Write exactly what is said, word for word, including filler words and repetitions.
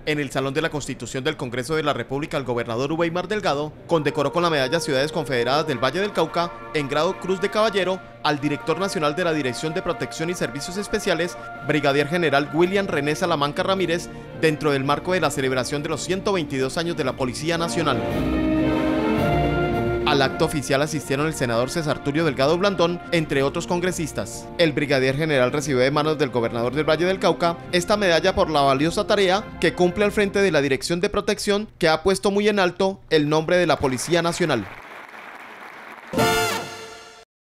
En el Salón de la Constitución del Congreso de la República, el gobernador Uweimar Delgado condecoró con la medalla Ciudades Confederadas del Valle del Cauca, en grado Cruz de Caballero, al director nacional de la Dirección de Protección y Servicios Especiales, brigadier general William René Salamanca Ramírez, dentro del marco de la celebración de los ciento veintidós años de la Policía Nacional. Al acto oficial asistieron el senador César Tulio Delgado Blandón, entre otros congresistas. El brigadier general recibió de manos del gobernador del Valle del Cauca esta medalla por la valiosa tarea que cumple al frente de la Dirección de Protección, que ha puesto muy en alto el nombre de la Policía Nacional.